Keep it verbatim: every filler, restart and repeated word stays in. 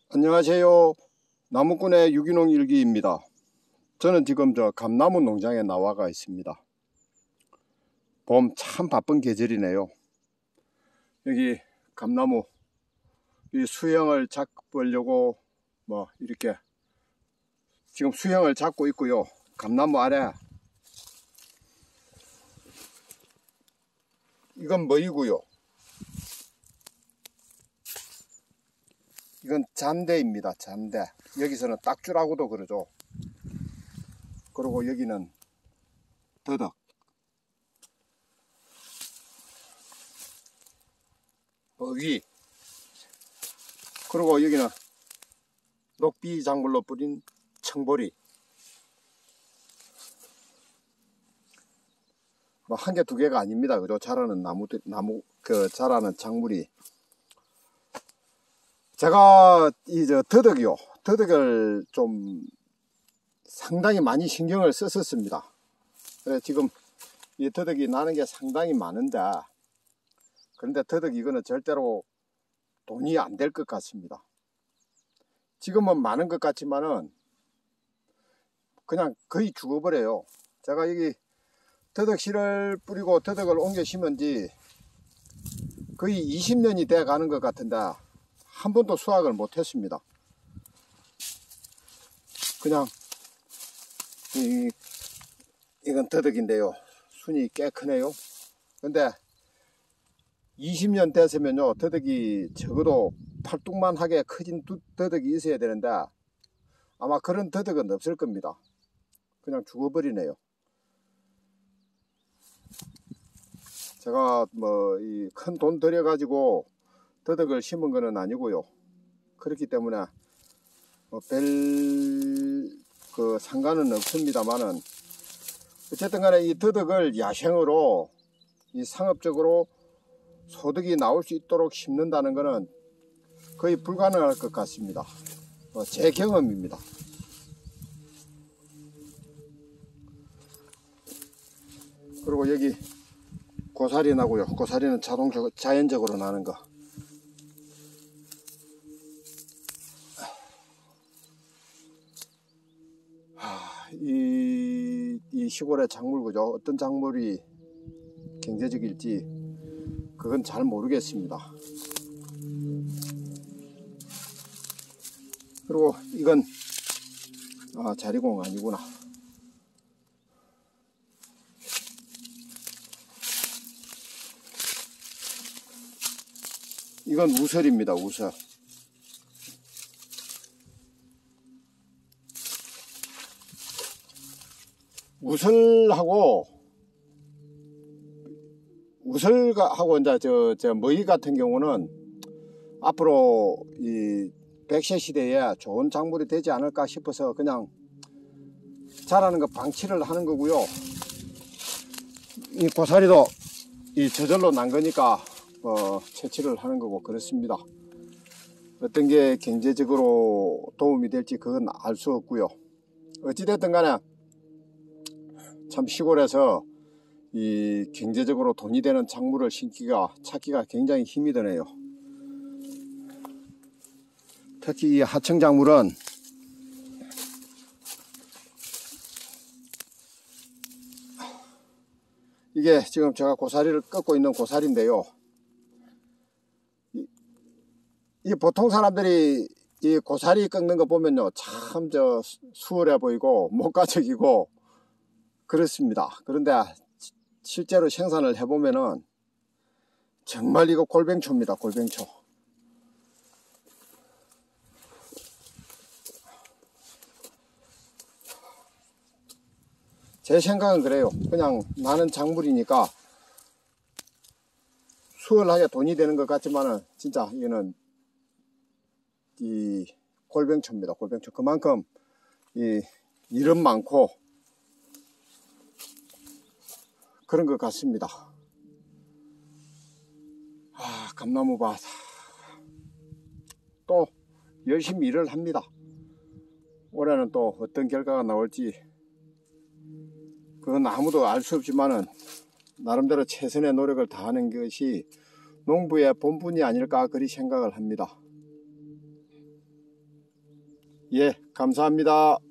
안녕하세요. 나무꾼의 유기농 일기입니다. 저는 지금 저 감나무 농장에 나와가 있습니다. 봄 참 바쁜 계절이네요. 여기 감나무 이 수형을 잡으려고 뭐 이렇게 지금 수형을 잡고 있고요. 감나무 아래 이건 뭐이고요. 이건 잠대입니다. 잠대. 여기서는 딱주라고도 그러죠. 그리고 여기는 더덕. 버위. 그리고 여기는 녹비 작물로 뿌린 청보리. 뭐 한 개 두 개가 아닙니다. 그죠? 자라는 나무, 나무, 그 자라는 작물이. 제가 이 저 더덕이요. 더덕을 좀 상당히 많이 신경을 썼었습니다. 그래 지금 이 더덕이 나는 게 상당히 많은데, 그런데 더덕 이거는 절대로 돈이 안 될 것 같습니다. 지금은 많은 것 같지만은 그냥 거의 죽어버려요. 제가 여기 더덕 씨를 뿌리고 더덕을 옮겨 심은 지 거의 이십 년이 돼 가는 것 같은데 한 번도 수확을 못 했습니다. 그냥 이, 이건 더덕인데요. 순이 꽤 크네요. 근데 이십 년 됐으면요, 더덕이 적어도 팔뚝만하게 커진 더덕이 있어야 되는데 아마 그런 더덕은 없을 겁니다. 그냥 죽어버리네요. 제가 뭐 이 큰 돈 들여 가지고 더덕을 심은 거는 아니고요. 그렇기 때문에 뭐 별 그 상관은 없습니다만은 어쨌든 간에 이 더덕을 야생으로 이 상업적으로 소득이 나올 수 있도록 심는다는 것은 거의 불가능할 것 같습니다. 어, 제 경험입니다. 그리고 여기 고사리 나고요. 고사리는 자동적으로 자연적으로 나는 거. 하, 이, 이 시골의 작물 그죠? 어떤 작물이 경제적일지 그건 잘 모르겠습니다. 그리고 이건 아, 자리공 아니구나. 이건 우설입니다. 우설. 우설하고 우설하고 이제 저, 저 머위 같은 경우는 앞으로 이 백세 시대에 좋은 작물이 되지 않을까 싶어서 그냥 자라는 거 방치를 하는 거고요. 이 고사리도 이 저절로 난 거니까 어, 채취를 하는 거고 그렇습니다. 어떤 게 경제적으로 도움이 될지 그건 알 수 없고요. 어찌됐든 간에 참 시골에서 이 경제적으로 돈이 되는 작물을 심기가 찾기가 굉장히 힘이 드네요. 특히 이 하청 작물은 이게 지금 제가 고사리를 꺾고 있는 고사리인데요. 이, 이 보통 사람들이 이 고사리 꺾는 거 보면요, 참 저 수월해 보이고 목가적이고 그렇습니다. 그런데 실제로 생산을 해보면은 정말 이거 골뱅초입니다. 골뱅초. 제 생각은 그래요. 그냥 나는 작물이니까 수월하게 돈이 되는 것 같지만은 진짜 이거는 이 골뱅초입니다. 골뱅초. 그만큼 이 일은 많고 그런 것 같습니다. 아, 감나무밭 또 열심히 일을 합니다. 올해는 또 어떤 결과가 나올지 그건 아무도 알 수 없지만은 나름대로 최선의 노력을 다하는 것이 농부의 본분이 아닐까 그리 생각을 합니다. 예, 감사합니다.